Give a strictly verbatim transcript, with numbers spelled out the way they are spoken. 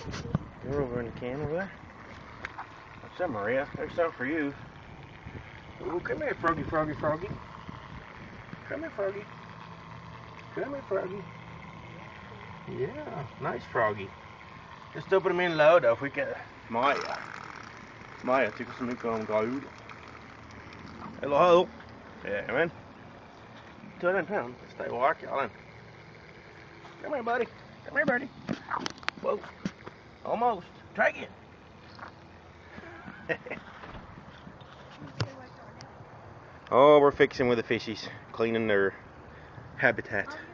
You're over in the can over there. What's up, Maria? There's something for you. Oh, come here, froggy, froggy, froggy. Come here, froggy. Come here, froggy. Yeah, nice froggy. Just open them in low though if we get Maya. Maya tycker så mycket om Grodor. Eller hur? Jajamän. Ta den här. Stay walk, Alan. Come here, buddy. Come here, buddy. Whoa. Almost. Take it. Oh, we're fixing with the fishies, cleaning their habitat.